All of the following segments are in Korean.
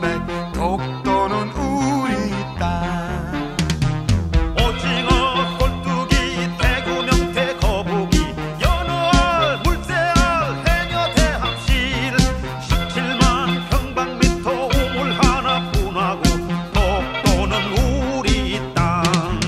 삼백 독도는 우리 땅. 오징어, 꼴뚜기, 대구, 명태, 거북이, 연어알, 물새알, 해녀, 대합실 17만 평방미터 우물 하나 분하고 독도는 우리 땅.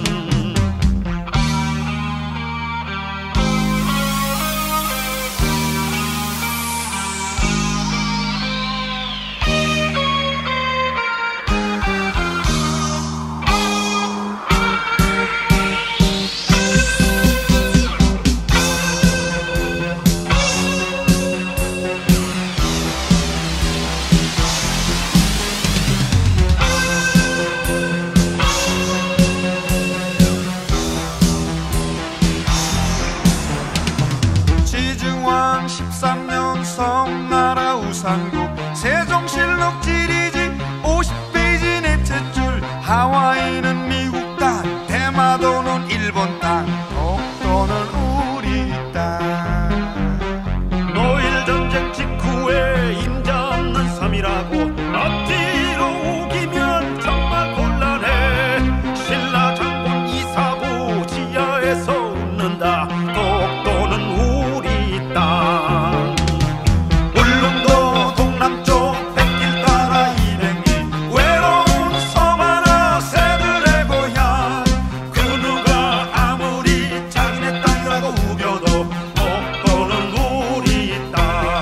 지증왕 13년 성나라 우산국 세종실록 지리지 50페이지 네트줄. 하와이는 미국 땅, 대마도는 일본 땅, 독도는 우리 땅. 노일 전쟁 직후에 임자 없는 섬이라고 앞뒤로 우기면 정말 곤란해. 신라 장군 이사부 지하에서 웃는다. 독도는 우리 땅. 울릉도 동남쪽 백길 따라 200리 외로운 섬 하나 새들의 고향. 그 누가 아무리 자기네 땅이라고 우겨도 독도는 우리 땅.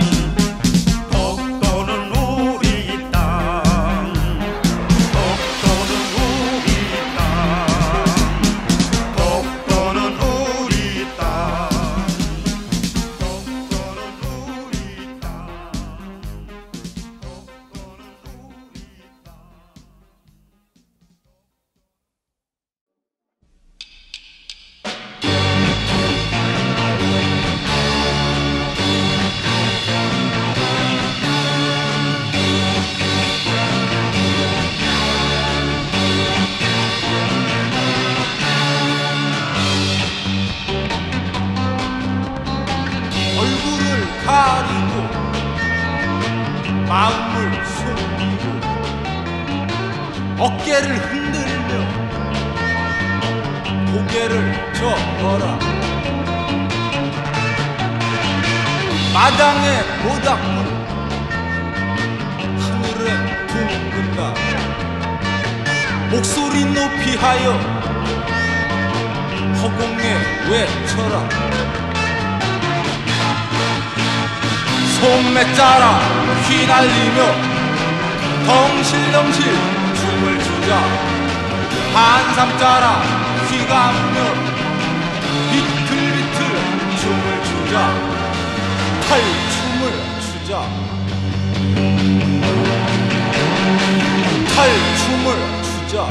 독도는 우리 땅. 독도는 우리 땅. 독도는 우리 땅. 독도는 우리 땅. 얼굴을 가리고 마음을 숨기고 어깨를 흔들며 고개를 저어라. 마당에 모닥불 하늘에 둥근 달 목소리 높이 하여 허공에 외쳐라. 손매짜라 휘날리며 덩실덩실 춤을 추자. 한삼 짜라 휘감으며 비틀비틀 춤을 추자. 탈춤을 추자. 탈춤을 추자.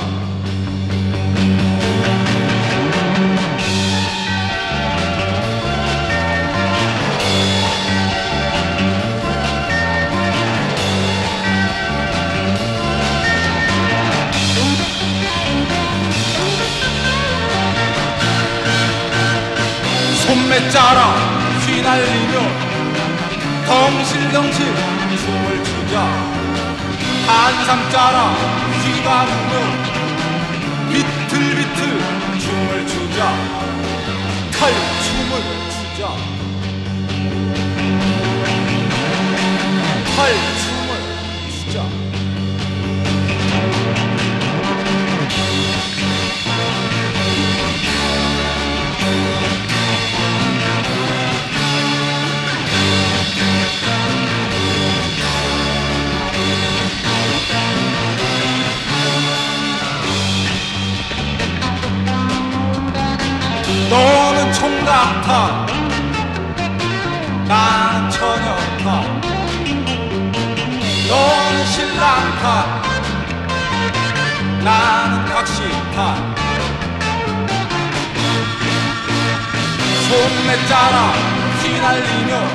손매짜라 휘날리며 덩실덩실 춤을 추자. 한삼 짜라 휘감으며 비틀비틀 춤을 추자. 탈춤을 추자. 탈춤을 추자. 너는 총각탑 나는 처녀탑. 너는 신랑탑 나는 각시탑. 손매짜라 휘날리며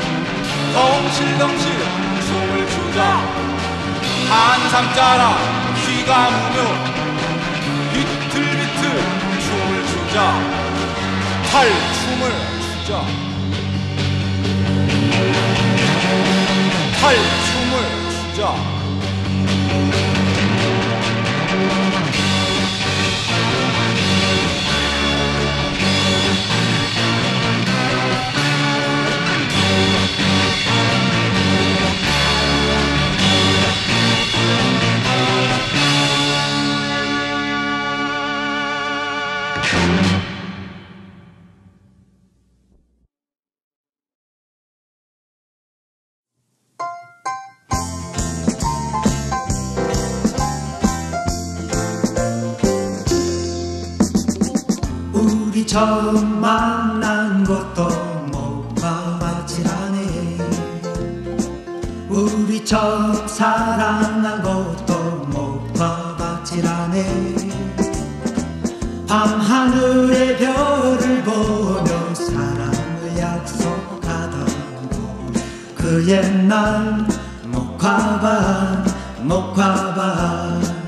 덩실덩실 춤을 추자. 한삼 짜라 휘감으며 비틀비틀 춤을 추자. 탈춤을 추자. 탈춤을 추자. 처음 만난 것도 목화밭이라네. 우리 처음 사랑한 것도 목화밭이라네. 밤하늘의 별을 보며 사랑을 약속하던 그 옛날 목화밭 목화밭.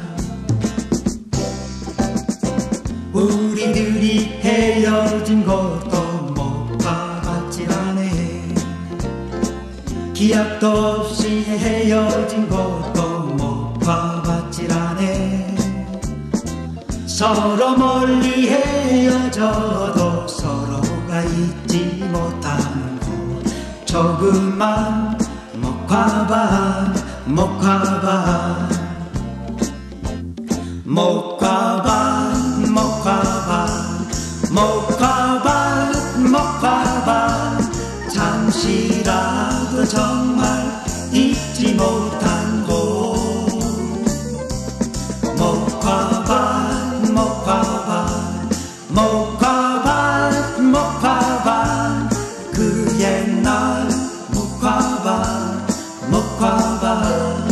우리들이 헤어진 것도 목화밭이라네. 기약도 없이 헤어진 것도 목화밭이라네. 서로 멀리 헤어져도 서로가 잊지 못하는 곳, 조그만 목화밭 목화밭. 목화밭 목화밭 목화밭 목화밭. 잠시라도 정말 잊지 못한 곳. 목화밭 목화밭 목화밭 목화밭. 그 옛날 목화밭 목화밭.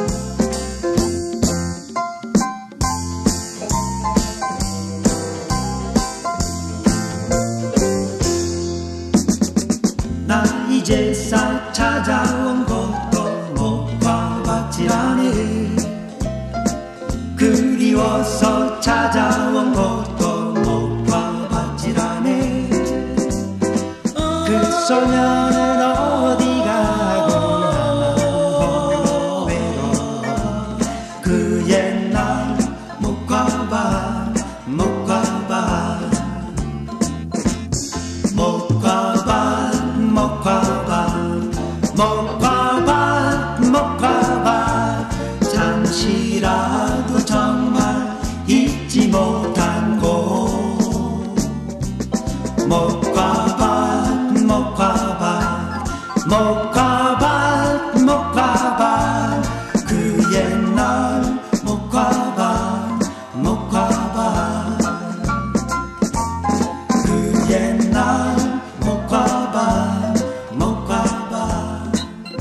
이제서 찾아온 곳도 목화밭이라네. 그리워서 찾아온 곳도 목화밭이라네. 그 소녀는 어디 가고 나만 외로워. 그 옛날 목화밭 목화밭 목화밭 목화밭 목화밭 목화밭. 잠시라도 정말 잊지 못한 곳. 목화밭 목화밭 목화밭 목화밭. 그 옛날 목화밭 목화밭. 그 옛날 목화밭 목화밭.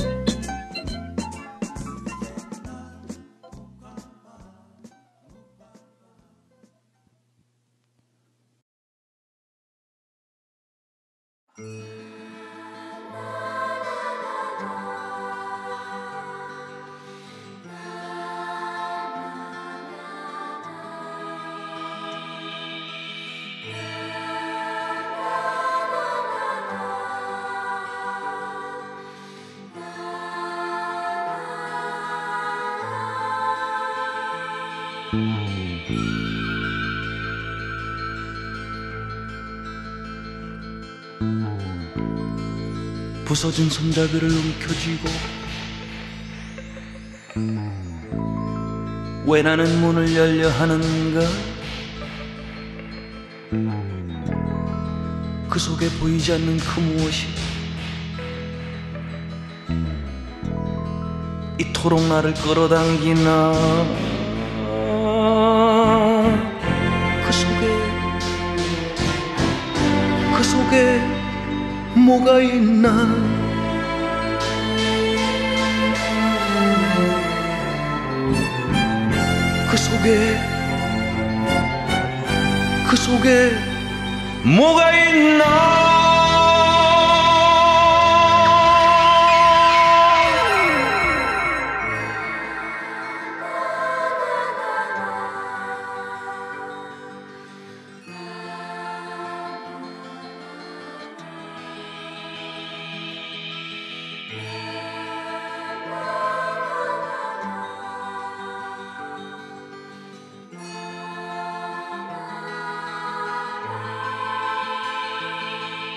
부서진 손잡이를 움켜쥐고 왜 나는 문을 열려 하는가. 그 속에 보이지 않는 그 무엇이 이토록 나를 끌어당기나. 그 속에 뭐가 있나. 그 속에 뭐가 있나.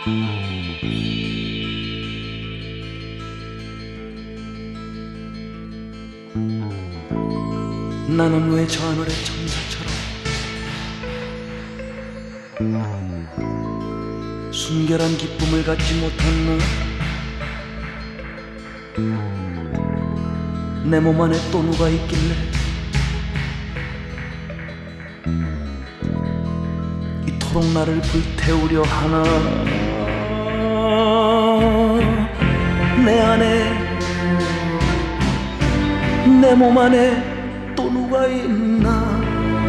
나는 왜 저 하늘의 천사처럼 순결한 기쁨을 갖지 못했나? 내 몸 안에 또 누가 있길래 이토록 나를 불태우려 하나? 내 안에, 내 몸 안에 또 누가 있나?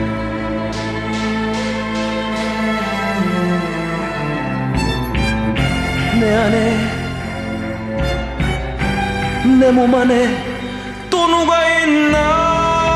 내 안에, 내 몸 안에 또 누가 있나?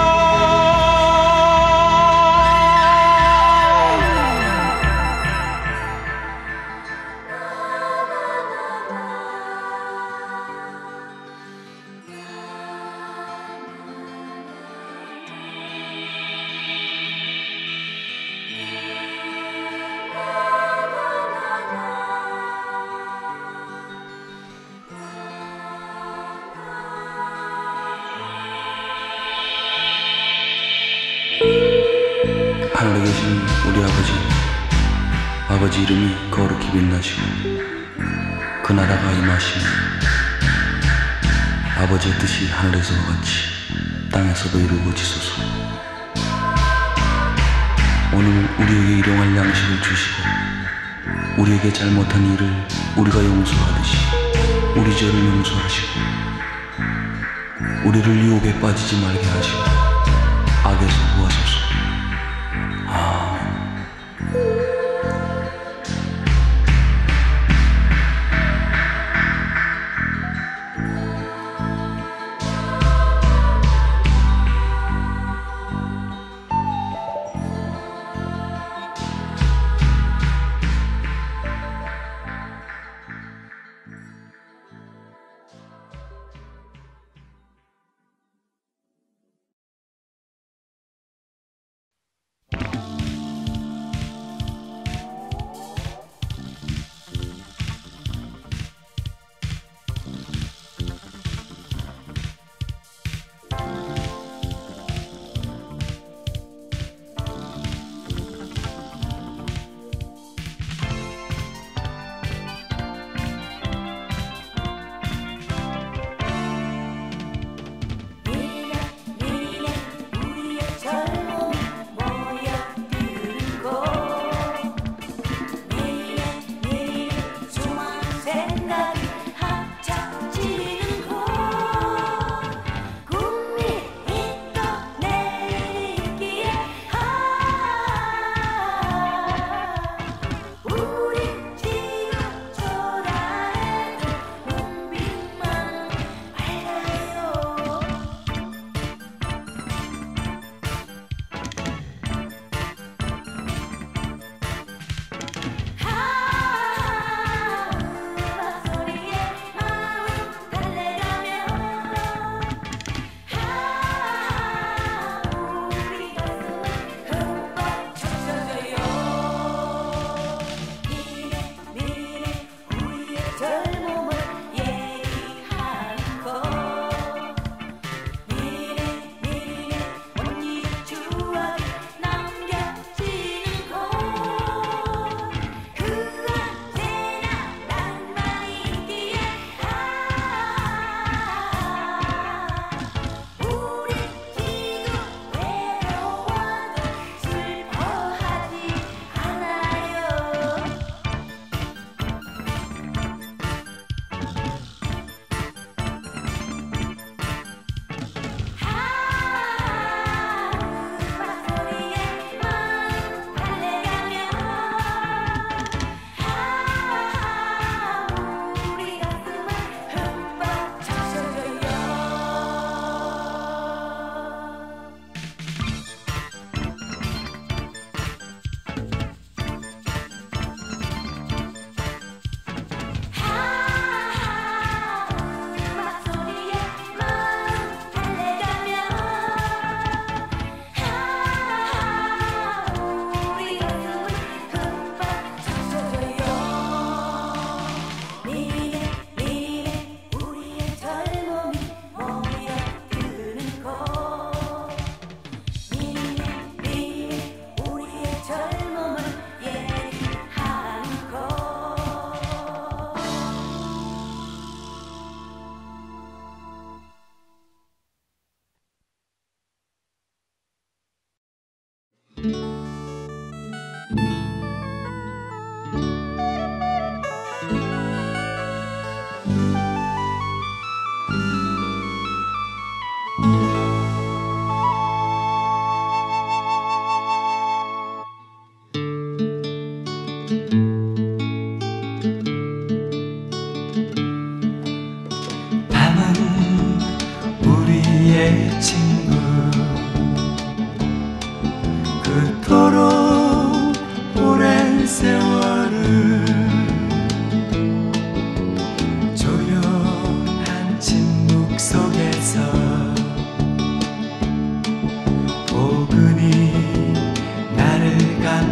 하늘에 계신 우리 아버지 이름이 거룩히 빛나시고 그 나라가 임하시며 아버지의 뜻이 하늘에서와 같이 땅에서도 이루어지소서. 오늘 우리에게 일용할 양식을 주시고 우리에게 잘못한 일을 우리가 용서하듯이 우리 죄를 용서하시고 우리를 유혹에 빠지지 말게 하시고 악에서 구하소서.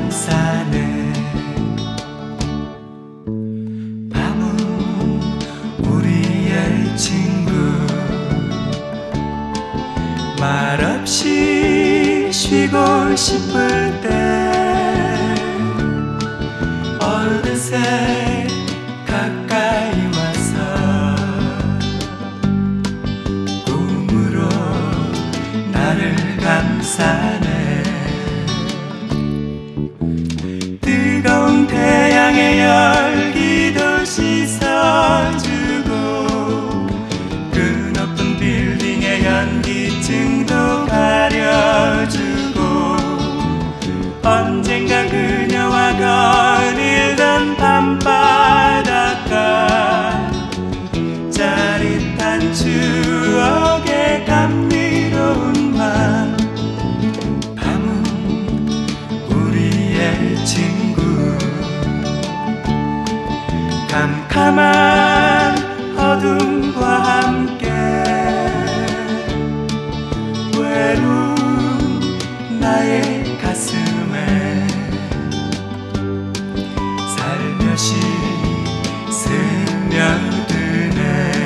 감싸네. 밤은 우리의 친구. 말없이 쉬고 싶을 때 어느새 가까이 와서 꿈으로 나를 감싸네. 뜨거운 태양의 열기도 씻어주고 그 높은 빌딩의 연기증도 가려주고 언젠가 그녀와 거닐던 밤바닷가 짜릿한 추억의 감미로운 밤. 밤은 우리의 친구. 캄캄한 어둠과 함께 외로운 나의 가슴에 살며시 스며드네.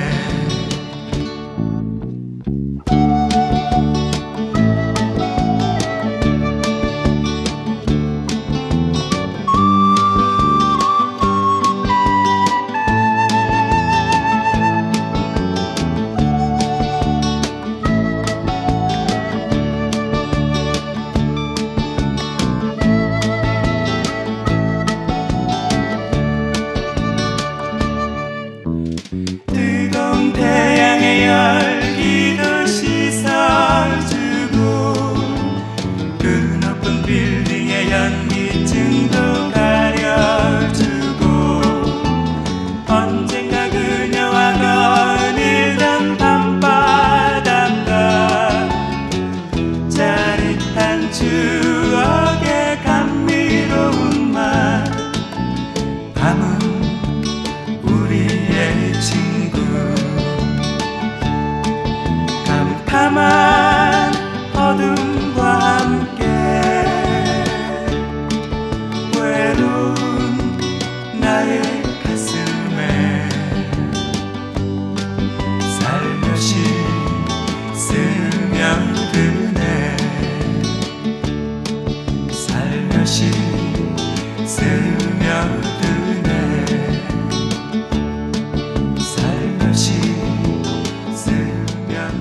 뜨거운 태양의 열기도 씻어주고 그 높은 빌딩의 연기증도 가려주고 언젠가 그녀와 거닐던 밤바닷가 짜릿한 추억의 감미로운 맛. 밤은 우리의 친구. 캄캄한 어둠과 함께 외로운 나의 가슴에 살며시 스며드네. 살며시 스며드네. 살며시 스며드네.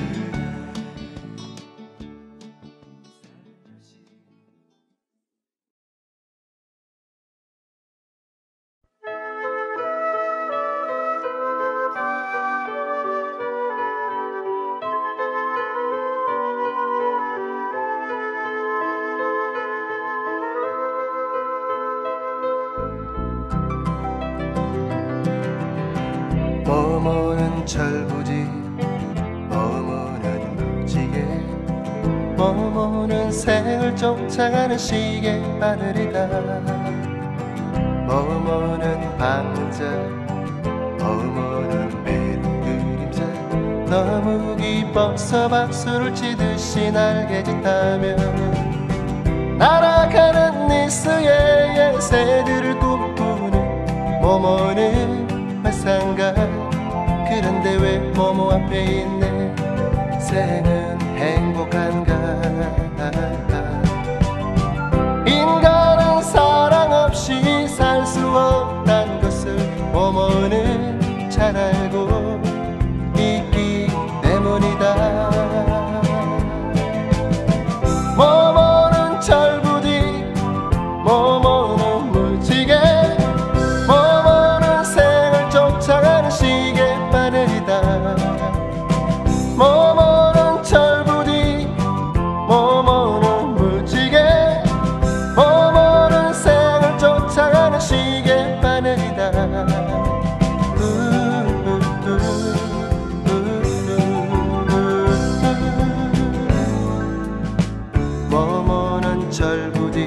머무는 철부지 머무는 무지개 머무는 새를 쫓아가는 시계 바늘이다. 머무는 방자 머무는 메론 그림자 너무 기뻐서 박수를 치듯이 날개짓하며 날아가는 니스의 새들을 꿈꾸는 머무는 화상가. 그런데 왜 모모 앞에 있네 새는 행복한가. 인간은 사랑 없이 살 수 없단 것을 모모는 잘 알고 있기 때문이다. 모모는 철부지 모모는 무지개 모모는 새를 쫓아가는 시계 바늘이다. 모모는 철부지 모모는 무지개 모모는 새를 쫓아가는 시계 바늘이다. 모모는 철부지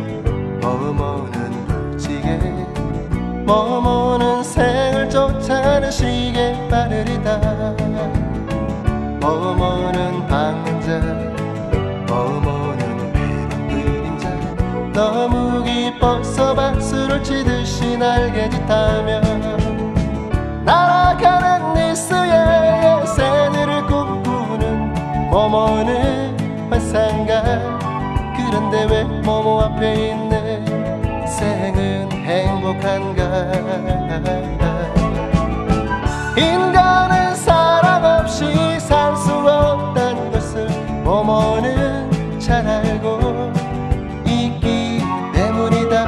모모는 무지개 모모는 새를 쫓아가는 시계 바늘이다. 모모는 방자 모모는 메론 그림자 너무 기뻐서 박수를 치듯이 날개짓하며 날아가는 니스의 새들을 꿈꾸는 모모는 환상가. 그런데 왜 모모 앞에 있는 생은 행복한가. 인간은 사랑 없이 살 수 없다는 것을 모모는 잘 알고 있기 때문이다.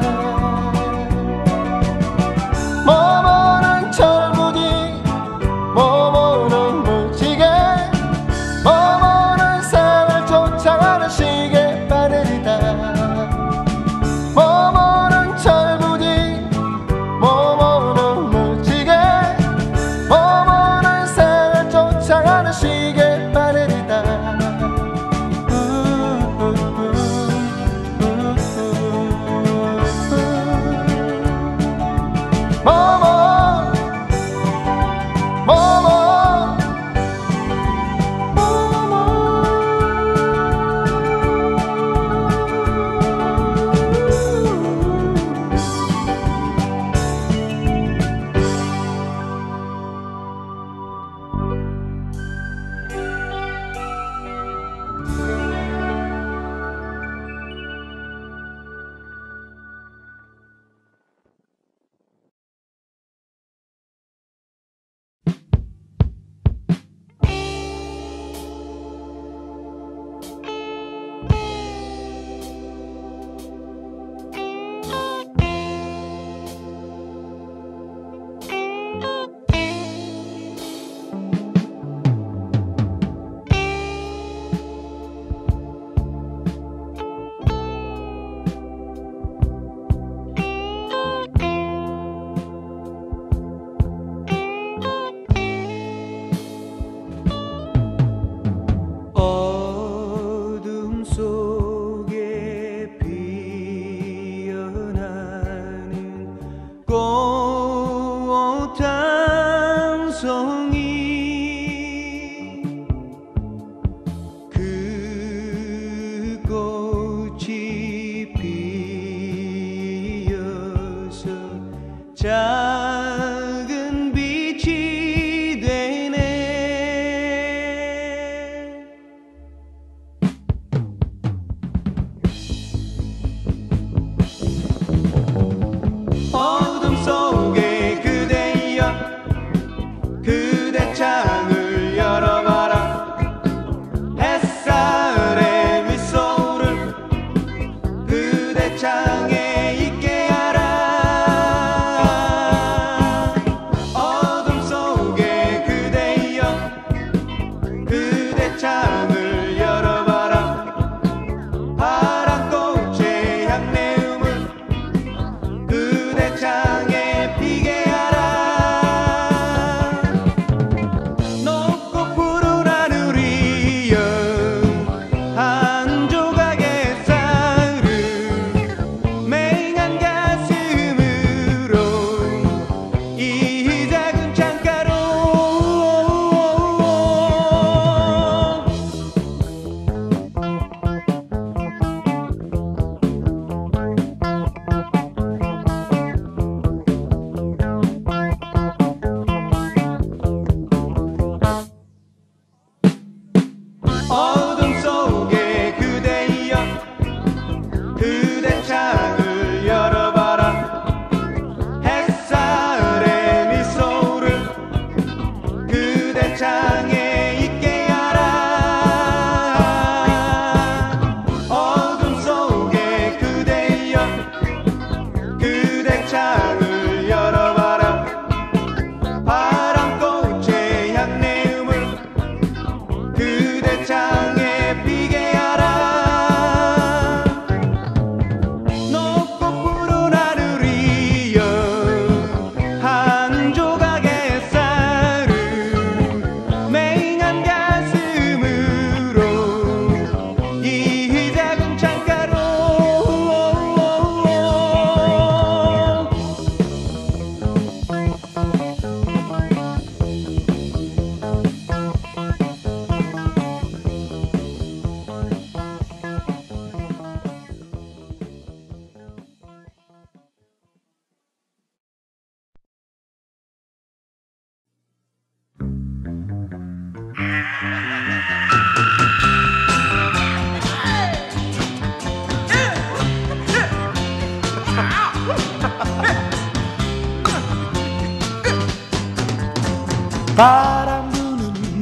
모모는 철부지, 모모는 무지개, 모모는 상을 쫓아가는 시계바늘이다. 모모는 철부지, 모모는 무지개, 모모는 상을 쫓아가는 시계바늘이다.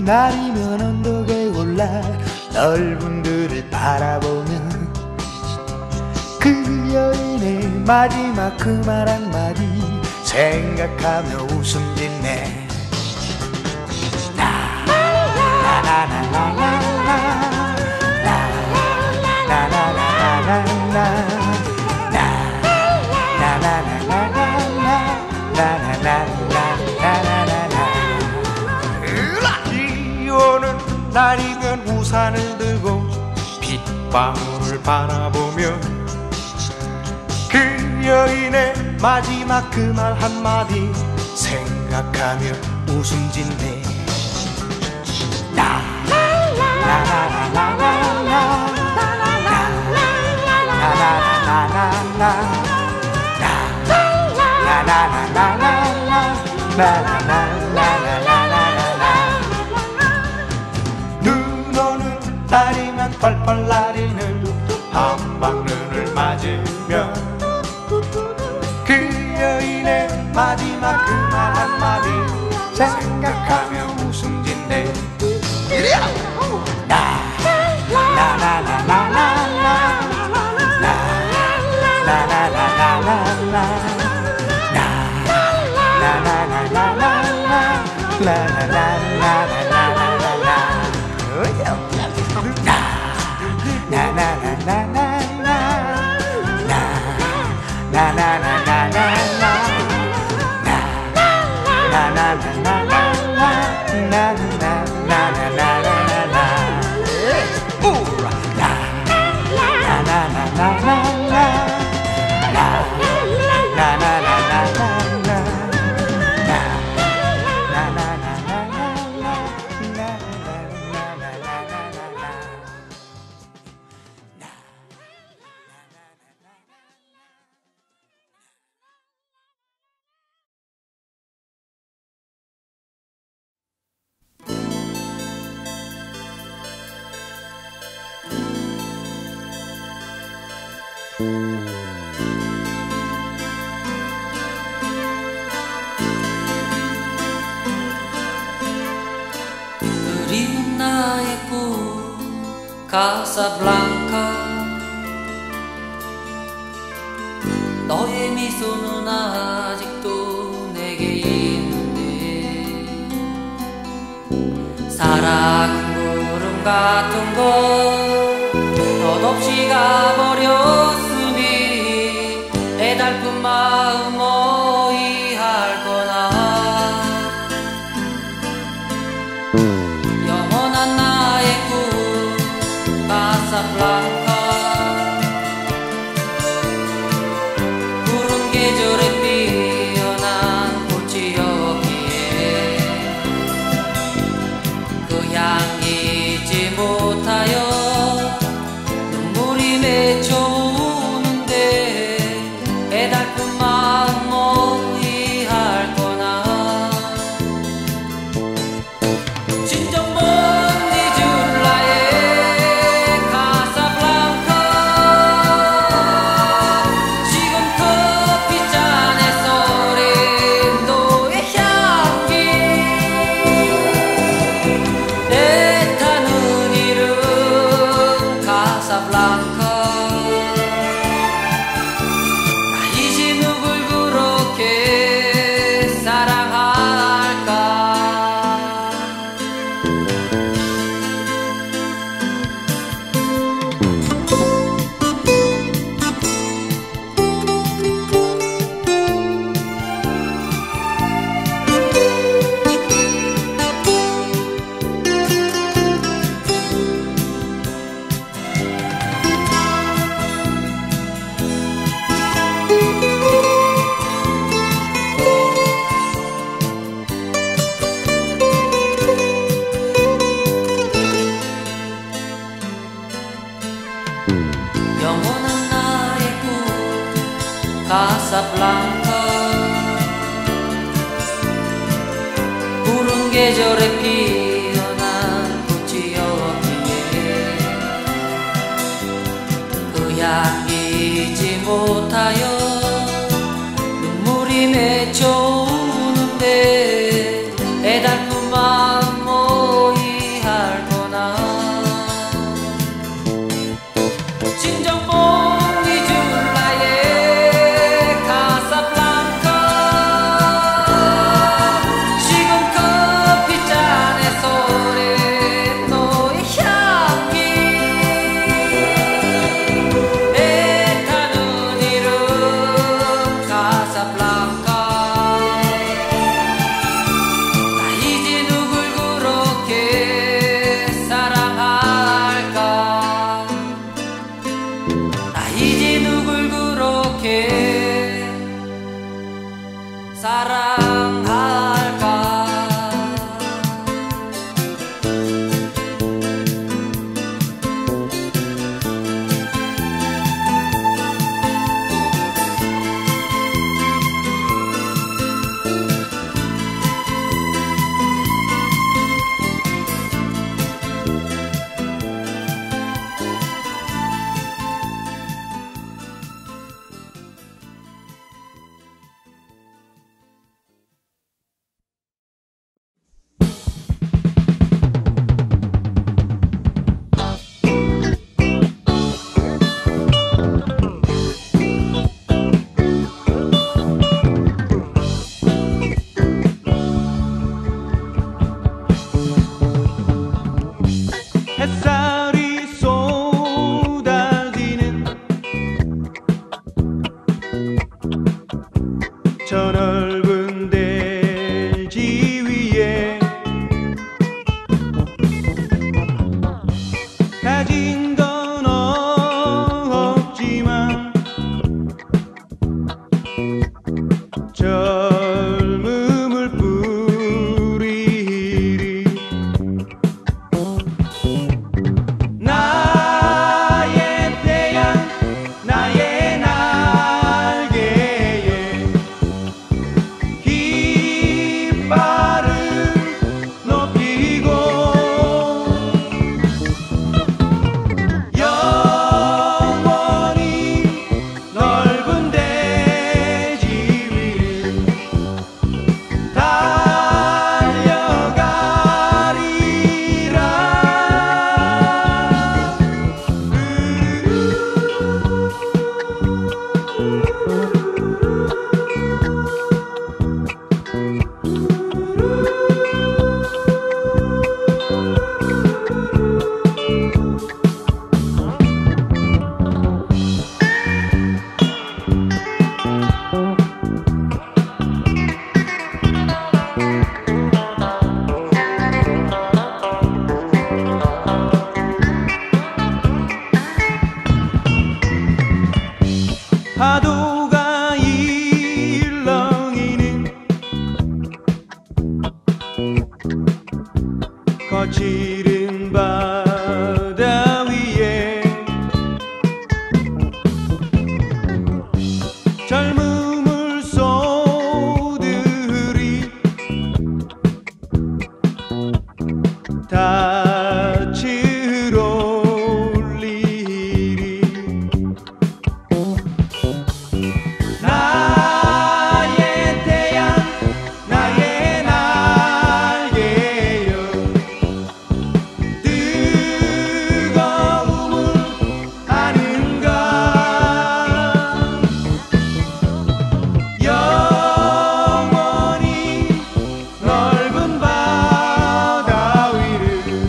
날이면 언덕에 올라 넓은 들을 바라보면 그 여인의 마지막 그 말 한마디 생각하며 웃음 짓네. 비 오는 날이면 우산을 들고 빗방울을 바라보며 그 여인의 마지막 그 말 한마디 생각하며 웃음 짓네. 눈 오는 날이면 펄펄 날이는 한방눈을 맞으며 그 여인의 마지막 그 말 한마디 생각하며 웃음 짓네. 그리운 나의 꿈 카사블랑카 너의 미소는 아직도 내게 있는데 사랑은 구름 같은 곳 덧없이 가버렸으니 내 달픈 마음 어이할 거나 영원한 나의 꿈 카사블랑카 푸른 계절에 피어난 꽃이었기에 그 향기 잊지 못하여 눈물이 맺혀오는데 내 달픈 마음 어이할 거나 진정 못 잊을 나의 카사블랑카 지금 커피잔에 서린 너의 향기 내 타는 이름 카사블랑카 이제 누굴 그렇게 사랑할까 영원한 나의 꿈 카사블랑카 푸른 계절에 피어난 꽃이었기에 그 향기 잊지 못하여 눈물이 맺혀오는데 내 달픈 마음 모이 가진 건 없지만 젊음을 뿌리리. 나의 태양 나의 날개에 깃발을 높이고 영원히 넓은 대지 위를 파도가 일렁이는 거칠은 바다 위에 젊음을 쏟으리. 닻을 올리리. 나의 태양 나의 날개여 뜨거움을 아는가. 영원히 넓은 바다 위를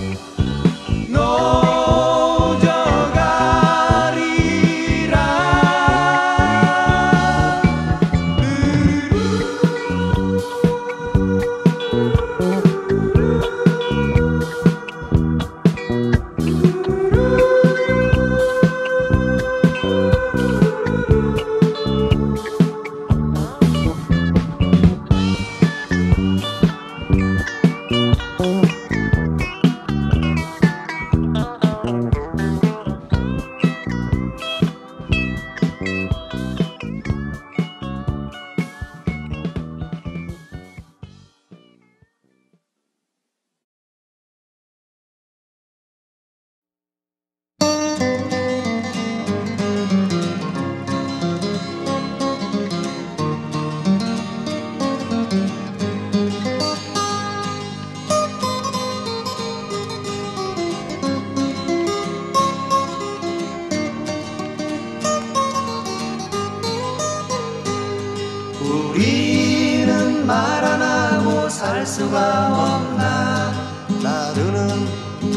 우리는 말 안 하고 살 수가 없나. 나르는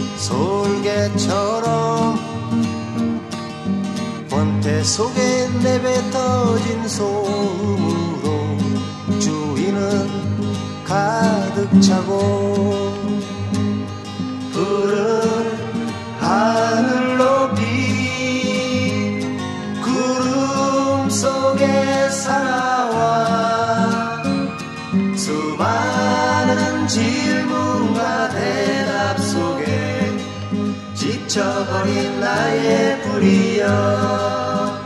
솔개처럼 번태 속에 내뱉어진 소음으로 주위는 가득 차고 푸른 하늘 높이 구름 속에 살아와 수많은 질문과 대답 속에 지쳐버린 나의 불이여.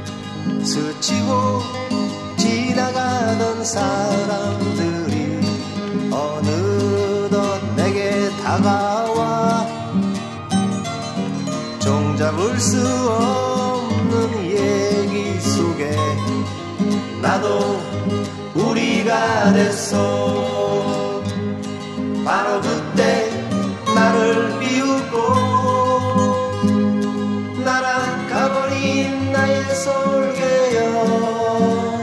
스치고 지나가던 사람들이 어느덧 내게 다가와 종잡을 수 없는 얘기 속에 나도 우리가 됐어. 바로 그때 나를 비웃고 날아가버린 나의 솔개여.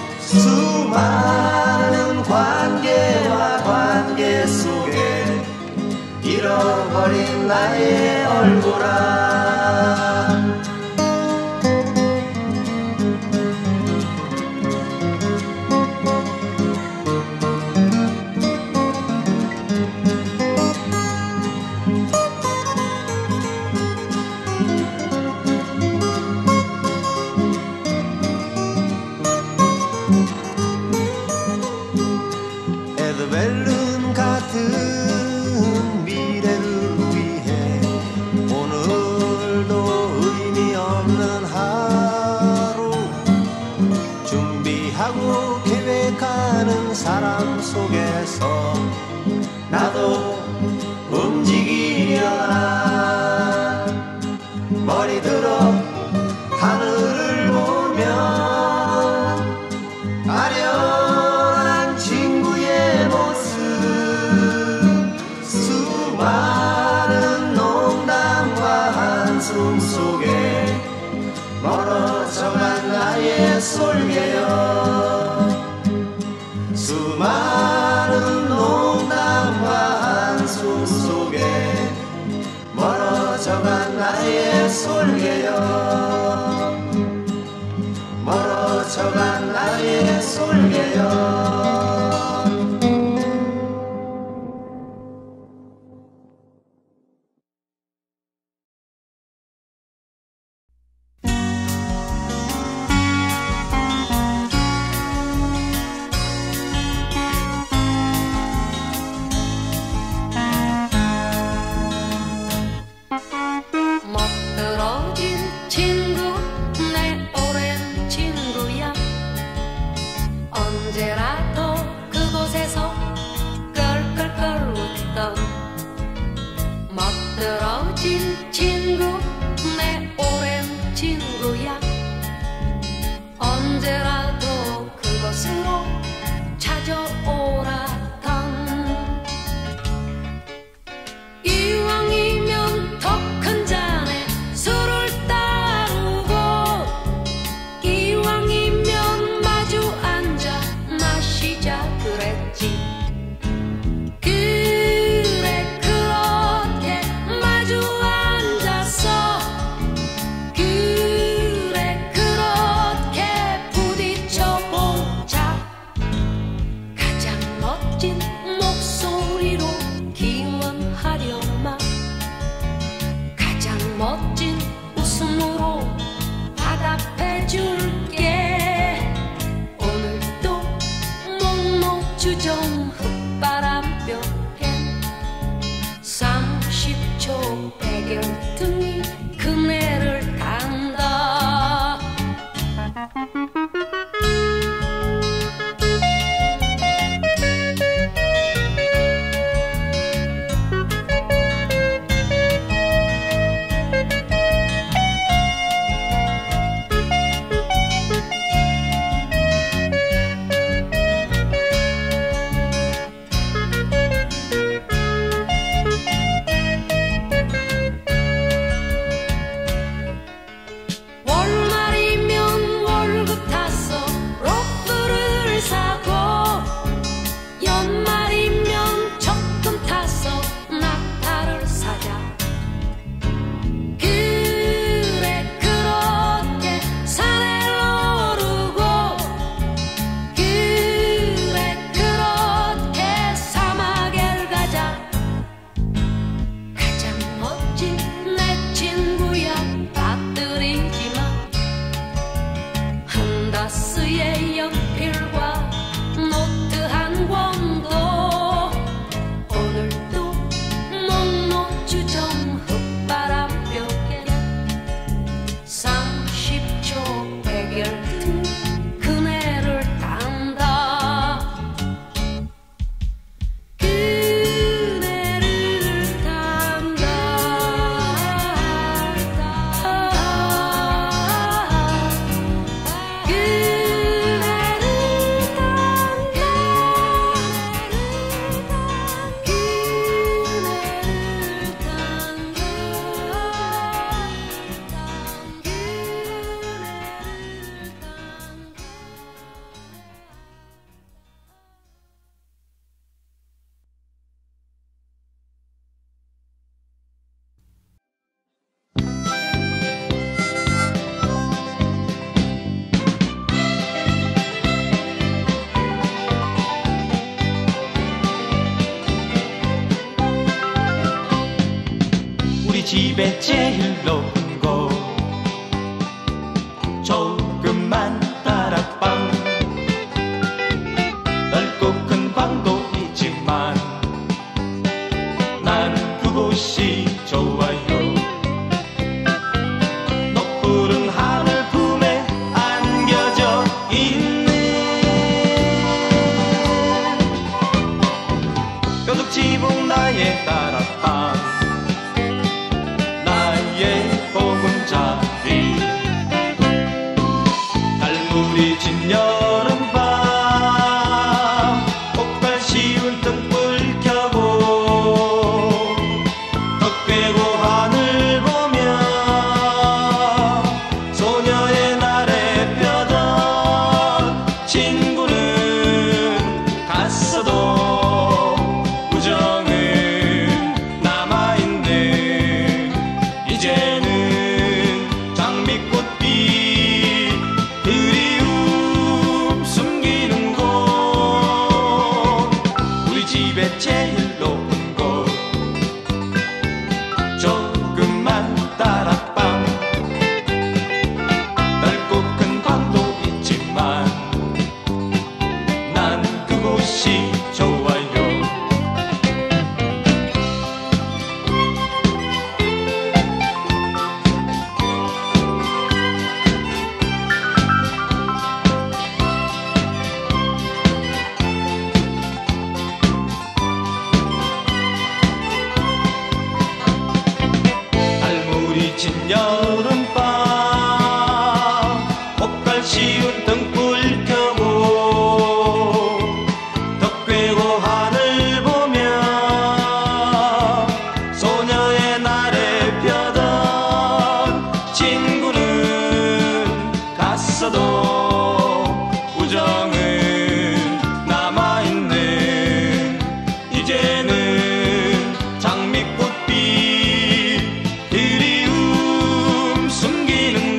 수많은 관계와 관계 속에 잃어버린 나의 얼굴아. 나도 움직이려나 머리 들어 하늘을 보면 아련한 친구의 모습 수많은 농담과 한숨 속에 멀어져간 나의 솔개여 수많은 농담과 한숨 속에 멀어져간 나의 솔개여 멀어져간 나의 솔개여 집에 제일 높은 곳 조그만 다락방 넓고 큰 방도 있지만 난 그곳이 좋아요. 높푸른 하늘 품에 안겨져 있는 뼈둑 지붕 여름밤 옷갈 씌운 등불 켜고 덕 꿰고 하늘 보며 소녀의 날에 펴던 친구는 갔어도 우정은 남아있네. 이제는 장미꽃빛 그리움 숨기는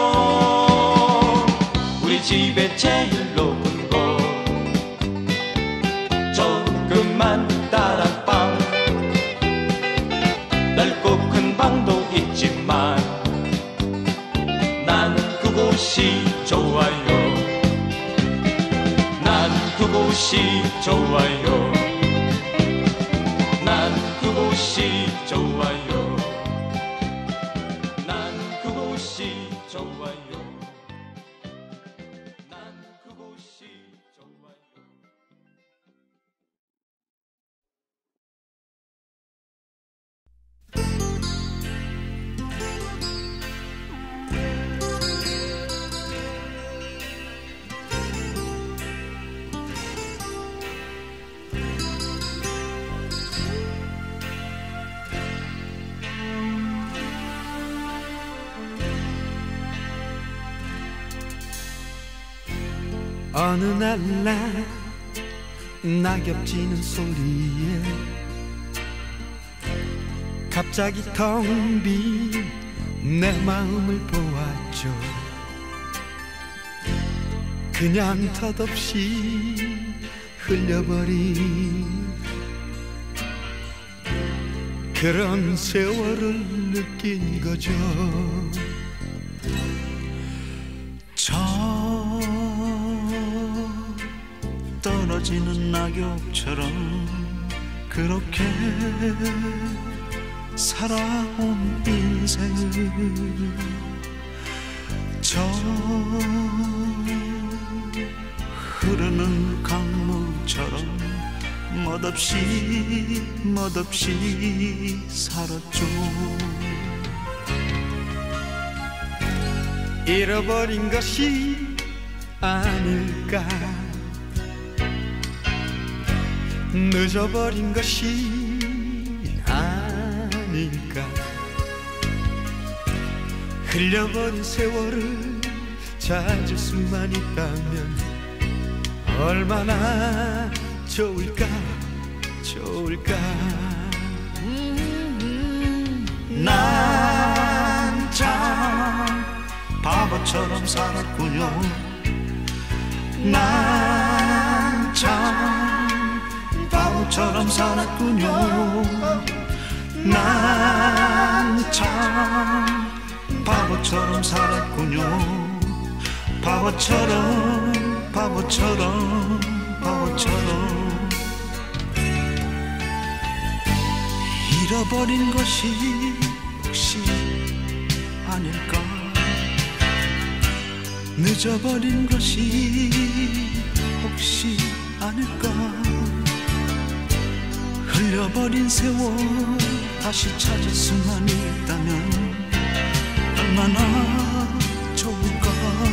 곳 우리 집의 제일 높은 곳 조그만 다락방 넓고 큰 방도 있지만 난 그곳이 좋아요. 난 그곳이 좋아요. 난 그곳이 좋아요. 난 그곳이 좋아요. 난 그곳이 좋아요. 어느 날 낙엽 지는 소리에 갑자기 텅 빈 내 마음을 보았죠. 그냥 덧없이 흘려버린 그런 세월을 느낀 거죠. 떨어지는 낙엽처럼 그렇게 살아온 인생을 저 흐르는 강물처럼 멋없이 살았죠. 잃어버린 것이 아닐까, 늦어버린 것이 아닐까, 흘려버린 세월을 찾을 수만 있다면 얼마나 좋을까. 난 참 바보처럼 살았군요. 난 참 바보처럼 살았군요. 난 참 바보처럼 살았군요. 바보처럼 잃어버린 것이 혹시 아닐까, 늦어버린 것이 혹시 아닐까, 흘려버린 세월 다시 찾을 수만 있다면 얼마나 좋을까.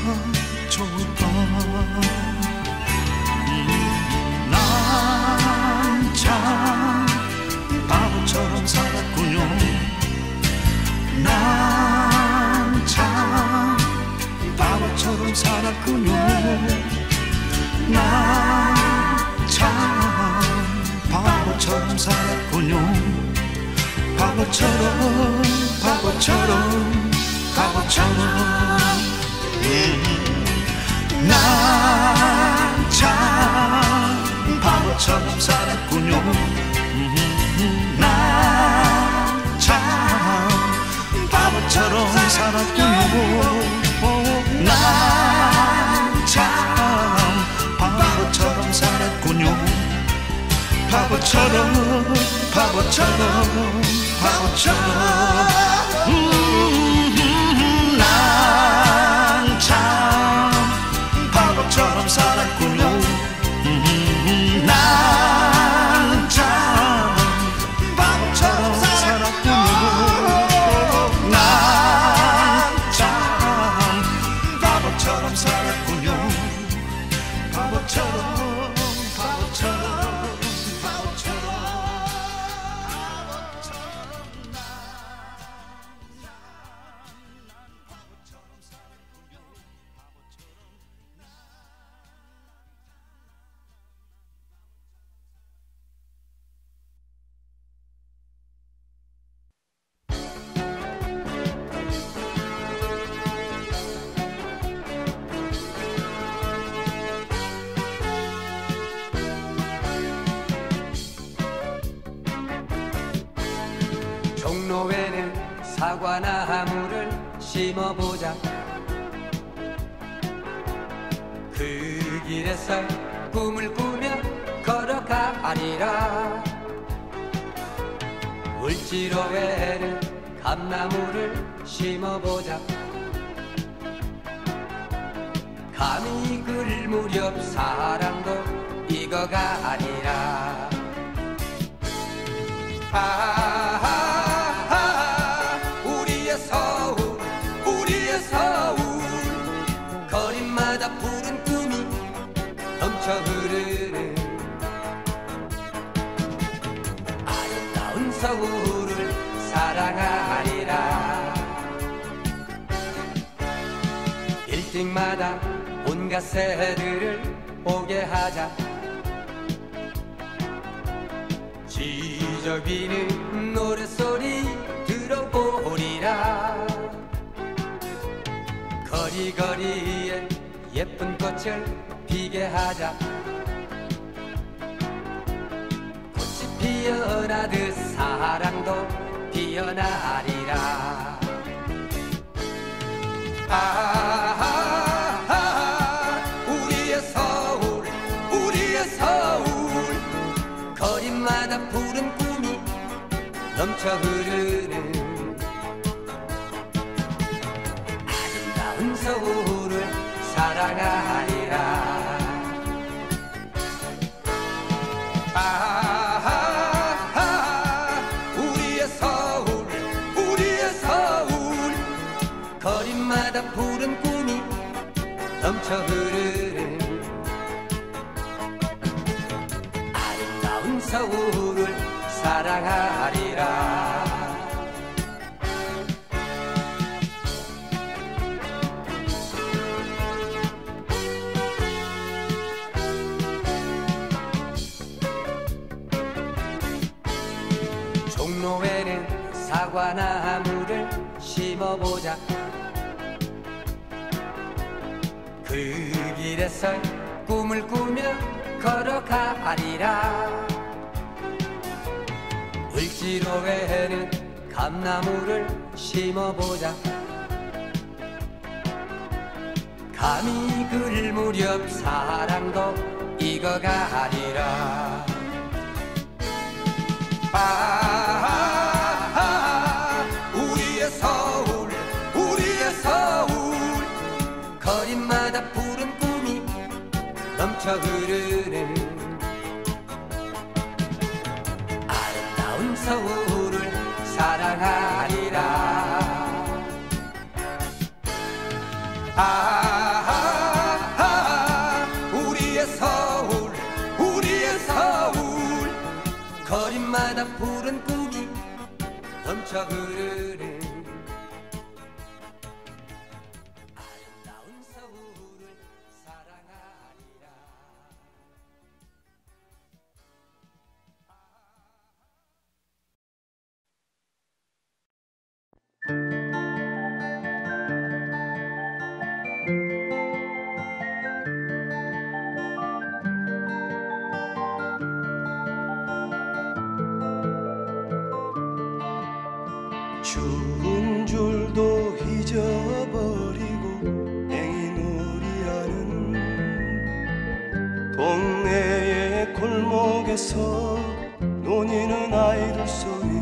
난 참 바보처럼 살았군요. 난 참 바보처럼 살았군요. 난 참 바보처럼 살았군요. 바보처럼 난 참 바보처럼 살았군요. 난 참 바보처럼 살았군요. 난 참 바보처럼 살았군요. 바보처럼 난 참 바보처럼 살았군요. 난 참 바보처럼 살았군요. 난 사과나무를 심어보자. 그 길에서 꿈을 꾸며 걸어가리라. 을지로에는 감나무를 심어보자. 감히 글 무렵 사랑도 익어가리라. 우리의 서울 우리의 서울 거리마다 푸른 꿈이 넘쳐 흐르는 아름다운 서울을 사랑하리라. 빌딩마다 온갖 새들을 오게 하자. 지저귀는 노랫소리 들어보리라. 거리거리에 예쁜 꽃을 피게 하자. 꽃이 피어나듯 사랑도 피어나리라. 우리의 서울 우리의 서울 거리마다 푸른 꿈이 넘쳐 흐르는 아름다운 서울을 사랑하리라. 우리의 서울 우리의 서울 거리마다 푸른 꿈이 넘쳐 흐르는 아름다운 서울을 사랑하리라. 종로에는 사과나무를 심어보자. 그 길에서 꿈을 꾸며 걸어가리라. 을지로에는 감나무를 심어보자. 감히 글 무렵 사랑도 익어가리라. 우리의 서울 우리의 서울 거리마다 푸른 꿈이 넘쳐 흐르는 아름다운 서울을 사랑하리라. 우리의 서울 우리의 서울 거리마다 푸른 꿈이 넘쳐 흐르는 아름다운 서울을 사랑하리라. 추운 줄도 잊어버리고 팽이놀이하는 동네의 골목에서 논이는 아이들 소리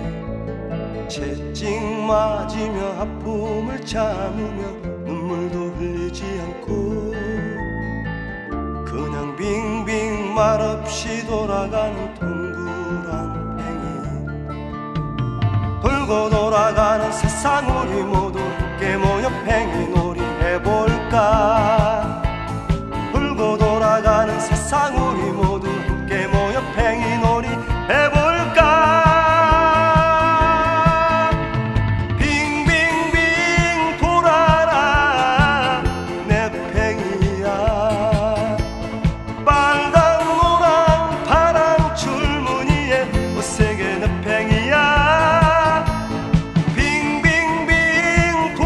채찍 맞으며 아픔을 참으며 눈물도 흘리지 않고 그냥 빙빙 말없이 돌아가는 동그란 돌고 돌아가는 세상 우리 모두 함께 모여 팽이놀이 해볼까. 돌고 돌아가는 세상 우리 모두 함께 모여 팽이놀이 해볼까. 빙빙빙 돌아라 내 팽이야. 빨강 노랑 파랑 줄무늬에 못세게 내 팽이야. 빙빙빙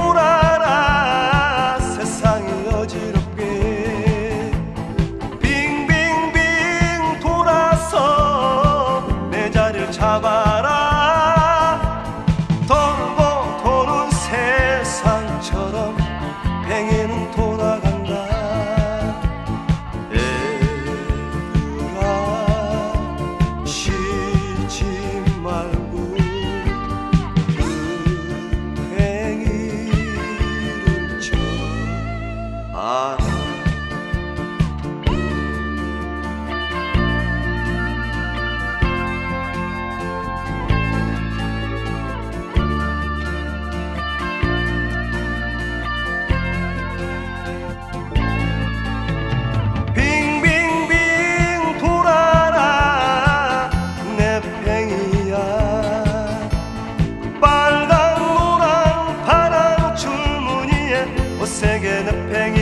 옷색의 늪팽이